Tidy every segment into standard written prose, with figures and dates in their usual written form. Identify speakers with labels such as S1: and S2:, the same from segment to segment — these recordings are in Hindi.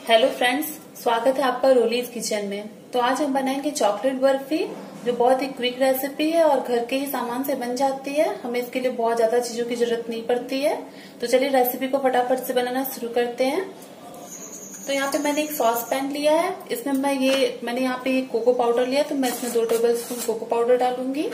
S1: हेलो फ्रेंड्स, स्वागत है आपका रोलीज किचन में। तो आज हम बनाएंगे चॉकलेट बर्फी, जो बहुत ही क्विक रेसिपी है और घर के ही सामान से बन जाती है। हमें इसके लिए बहुत ज्यादा चीजों की जरूरत नहीं पड़ती है। तो चलिए रेसिपी को फटाफट से बनाना शुरू करते हैं। तो यहाँ पे मैंने एक सॉस पैन लिया है। इसमें मैंने यहाँ पे कोको पाउडर लिया, तो मैं इसमें 2 टेबल स्पून कोको पाउडर डालूंगी।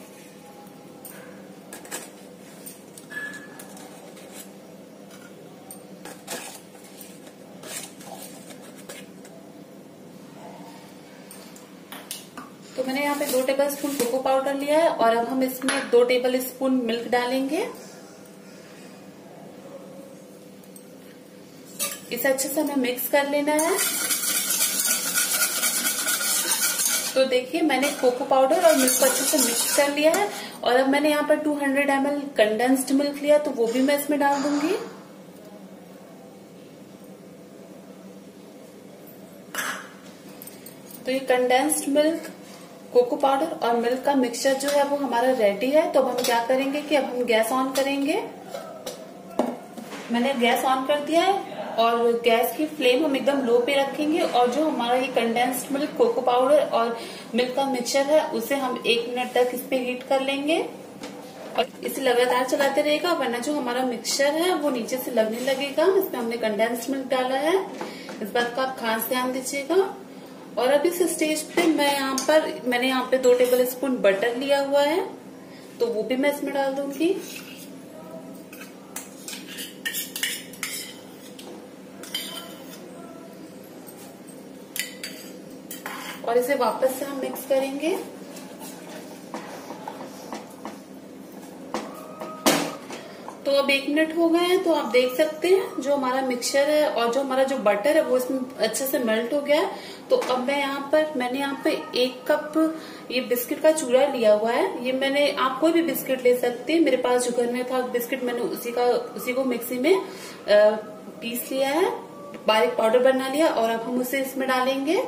S1: तो मैंने यहाँ पे 2 टेबल स्पून कोको पाउडर लिया है और अब हम इसमें 2 टेबल स्पून मिल्क डालेंगे। इसे अच्छे से हमें मिक्स कर लेना है। तो देखिए, मैंने कोको पाउडर और मिल्क को अच्छे से मिक्स कर लिया है और अब मैंने यहाँ पर 200 ml कंडेंस्ड मिल्क लिया, तो वो भी मैं इसमें डाल दूंगी। तो ये कंडेंस्ड मिल्क, कोको पाउडर और मिल्क का मिक्सचर जो है वो हमारा रेडी है। तो अब हम क्या करेंगे कि अब हम गैस ऑन करेंगे। मैंने गैस ऑन कर दिया है और गैस की फ्लेम हम एकदम लो पे रखेंगे और जो हमारा ये कंडेंस्ड मिल्क, कोको पाउडर और मिल्क का मिक्सचर है उसे हम 1 मिनट तक इस पे हीट कर लेंगे और इसे लगातार चलाते रहेगा, वरना जो हमारा मिक्सचर है वो नीचे से लगने लगेगा। इसमें हमने कंडेंस्ड मिल्क डाला है, इस बात का आप खास ध्यान दीजिएगा। और अब इस स्टेज पे मैंने यहाँ पे 2 टेबल स्पून बटर लिया हुआ है, तो वो भी मैं इसमें डाल दूंगी। और इसे वापस से हम मिक्स करेंगे। तो अब 1 मिनट हो गए हैं, तो आप देख सकते हैं जो हमारा मिक्सचर है और जो हमारा जो बटर है वो इसमें अच्छे से मेल्ट हो गया है। तो अब मैंने यहाँ पे 1 कप ये बिस्किट का चूरा लिया हुआ है। ये आप कोई भी बिस्किट ले सकते हैं। मेरे पास जो घर में था बिस्किट, मैंने उसी को मिक्सी में पीस लिया है, बारीक पाउडर बना लिया और अब हम उसे इसमें डालेंगे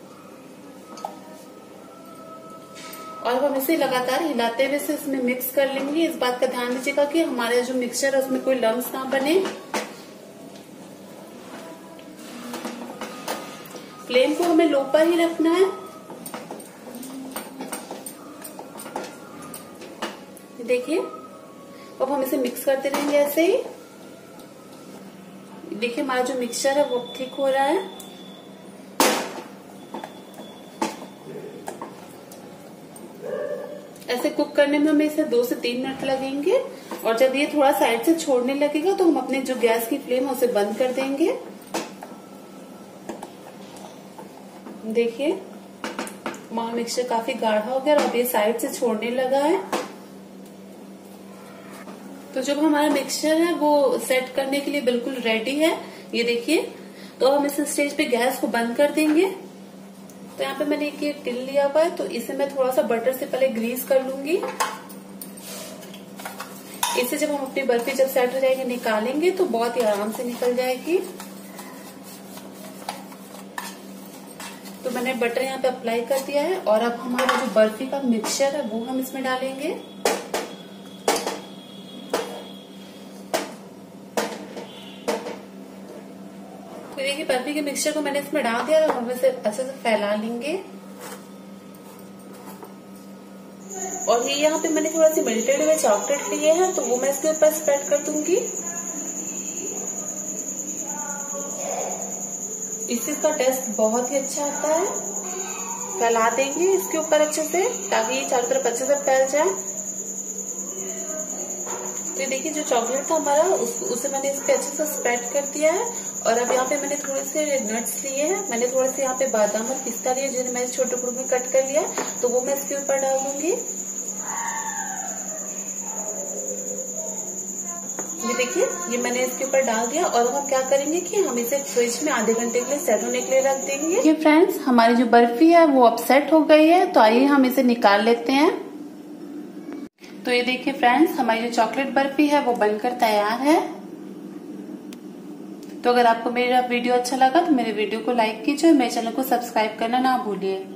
S1: और अब हम इसे लगातार हिलाते हुए से इसमें मिक्स कर लेंगे। इस बात का ध्यान दीजिएगा कि हमारा जो मिक्सचर है उसमें कोई लम्स ना बने। फ्लेम को हमें लो पर ही रखना है। देखिए, अब हम इसे मिक्स करते रहेंगे ऐसे ही। देखिए, हमारा जो मिक्सचर है वो थिक हो रहा है। ऐसे कुक करने में हमें इसे 2 से 3 मिनट लगेंगे और जब ये थोड़ा साइड से छोड़ने लगेगा तो हम अपने जो गैस की फ्लेम है उसे बंद कर देंगे। देखिए, हमारा मिक्सचर काफी गाढ़ा हो गया और अब ये साइड से छोड़ने लगा है। तो जब हमारा मिक्सचर है वो सेट करने के लिए बिल्कुल रेडी है, ये देखिए। तो हम इस स्टेज पे गैस को बंद कर देंगे। तो यहाँ पे मैंने एक ये टिन लिया हुआ है, तो इसे मैं थोड़ा सा बटर से पहले ग्रीस कर लूंगी। इससे जब हम अपनी बर्फी जब सेट हो जाएगी निकालेंगे तो बहुत ही आराम से निकल जाएगी। तो मैंने बटर यहाँ पे अप्लाई कर दिया है और अब हमारा जो बर्फी का मिक्सचर है वो हम इसमें डालेंगे। तो देखिए, बर्फी के मिक्सचर को मैंने इसमें डाल दिया और हम इसे अच्छे से फैला लेंगे। और ये यहाँ पे मैंने थोड़ा सी मेल्टेड हुए चॉकलेट लिए हैं, तो वो मैं इसके ऊपर स्प्रेड कर दूंगी। इससे इसका टेस्ट बहुत ही अच्छा आता है। फैला देंगे इसके ऊपर अच्छे से, ताकि ये चारों तरफ अच्छे से फैल जाए। तो ये देखिए, जो चॉकलेट था हमारा उसे मैंने इस पे अच्छे से स्प्रेड कर दिया है। और अब यहाँ पे मैंने थोड़े से नट्स लिए हैं। मैंने थोड़े से यहाँ पे बादाम और पिस्ता लिए, जिन्हें मैंने छोटे टुकड़ों में कट कर लिया, तो वो मैं इसके ऊपर डाल दूंगी। ये देखिए, ये मैंने इसके ऊपर डाल दिया और हम क्या करेंगे कि हम इसे फ्रिज में आधे घंटे के लिए सेट होने के लिए रख देंगे। ये फ्रेंड्स, हमारी जो बर्फी है वो अब सेट हो गई है, तो आइए हम इसे निकाल लेते हैं। तो ये देखिए फ्रेंड्स, हमारी जो चॉकलेट बर्फी है वो बनकर तैयार है। तो अगर आपको मेरा वीडियो अच्छा लगा तो मेरे वीडियो को लाइक कीजिए और मेरे चैनल को सब्सक्राइब करना ना भूलिए।